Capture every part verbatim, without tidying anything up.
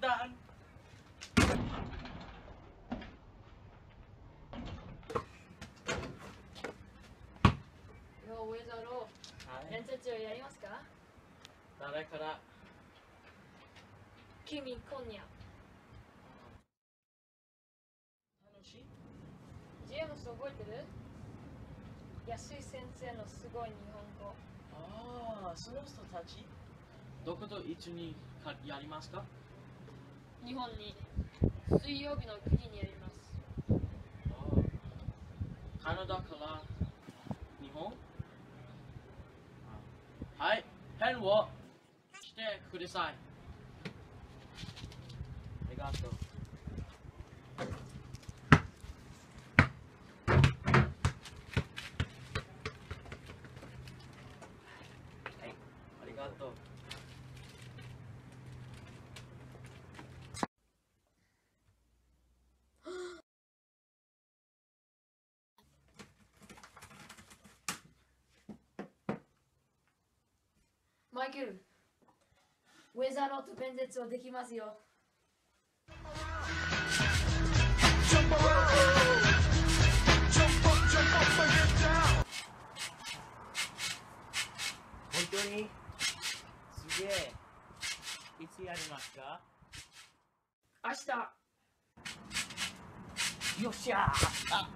kegiatan. Yo, 上田郎、面接をやりますか？ 誰から？ 君、今夜。 楽しい？ ジェームス覚えてる？安井先生のすごい日本語。 ああ、その人たちどこと一緒にやりますか？ 日本に水曜日のくじにやります。 ああ、カナダから日本？はい、ペンをしてください。ありがとう。はい、ありがとう。 マイケル、ウェザーローと面接をできますよ。 本当にすげえ。いつやりますか？ 明日。 よっしゃー。あ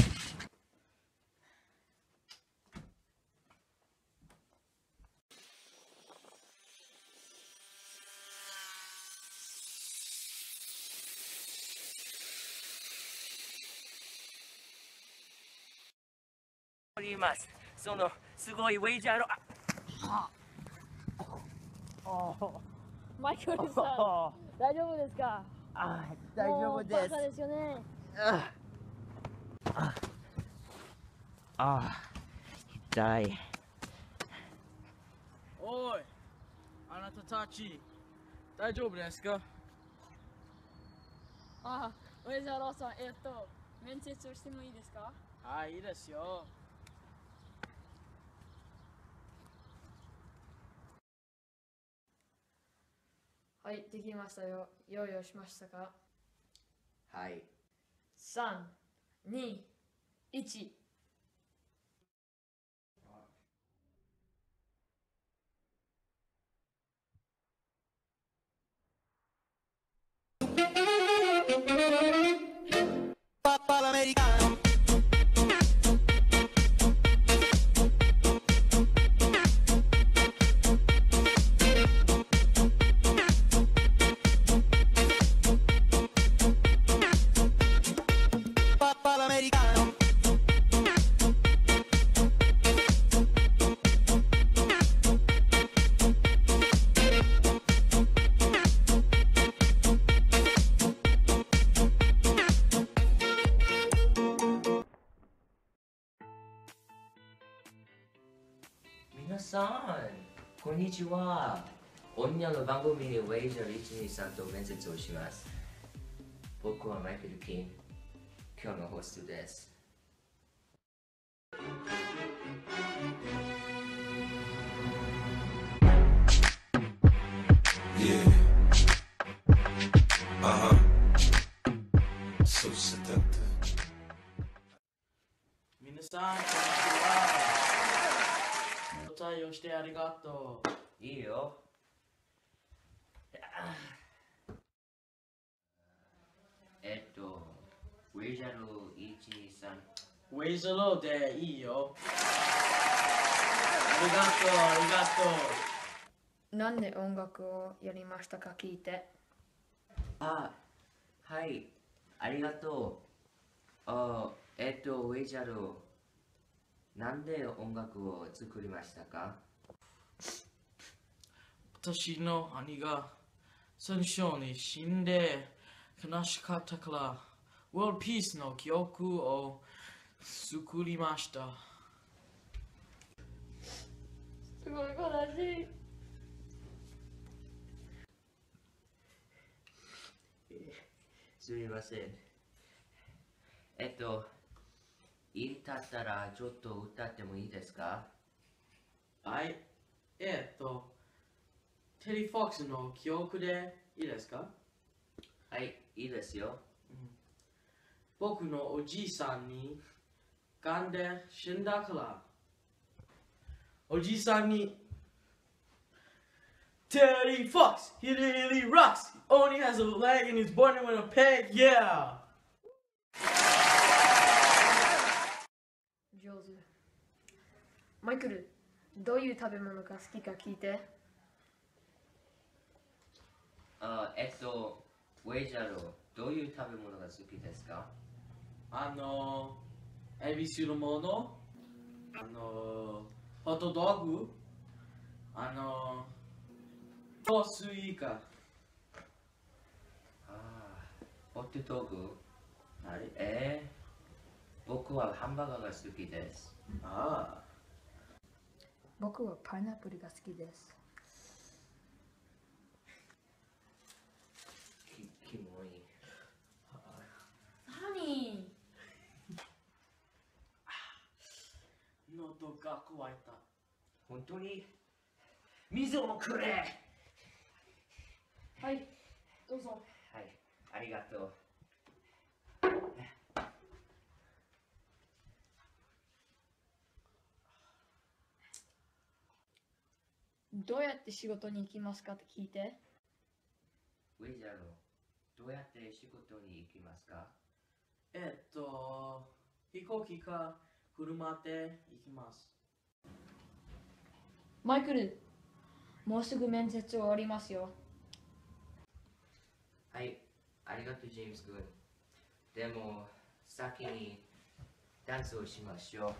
おります。そのすごいウェイジャーのマイケルさん、大丈夫ですか？ あ大丈夫です。 バカですよね。 あああ痛い。おい、あなたたち大丈夫ですか？ あ、ウェザーローさん、えっと、面接をしてもいいですか？ はい、いいですよ。 はい、できましたよ。用意をしましたか？ はい。 さん、に、いち。 Papà l'americano. Papà l'americano. Minasan, konnichiwa. 女の番組にウェイジャーいちにさんと面接をします。僕はマイケル・キン、今日のホストです。 Yeah. Uh-huh. So seductive. 皆さん、こんにちは。お対応してありがとう。 いいよ。えっと、ウェイジャーいちにさん。 ウェイズローでいいよ。ありがとう、ありがとう。 なんで音楽をやりましたか聞いて。 あ、はい、ありがとう。あ、えっと、ウェイジャーなんで音楽を作りましたか？ 私の兄が戦争に死んで悲しかったから、ワールドピースの曲を作りました。 すごい悲しい。 すみません。えっと、いいだったらちょっと歌ってもいいですか？ はい。えっと、テリー・フォックスの曲でいいですか？ はい、いいですよ。 僕のおじいさんにがんで死んだから。おじいさんに Teddy Fox, he really rocks. He only has a leg and he's born with a peg, yeah. 上手。マイクル、どういう食べ物が好きか聞いて。 あ、えっと、ウェイジャロ、どういう食べ物が好きですか？ あの、エビするもの、あの、ホットドッグ、あの、トスイカ。 ああ、ホットドッグ。 はい。 えー、僕はハンバーガーが好きです。 ああ。 僕はパイナップルが好きです。 き、キモい。 何？ 喉が渇いた。 本当に水をくれ。 はい、どうぞ。 はい、ありがとう。 どうやって仕事に行きますかって聞いて。 ウェイジャロ、どうやって仕事に行きますか？ えっと、飛行機か車で行きます。 マイクル、もうすぐ面接終わりますよ。 はい、ありがとう、ジェームス君。でも、先にダンスをしましょう。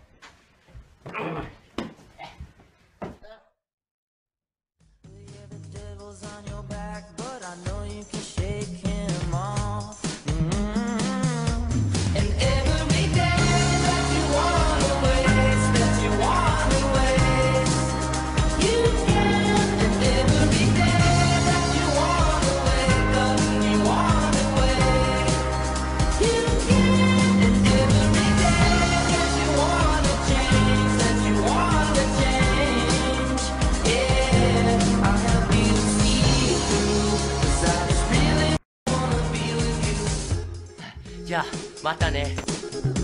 じゃあ、またね。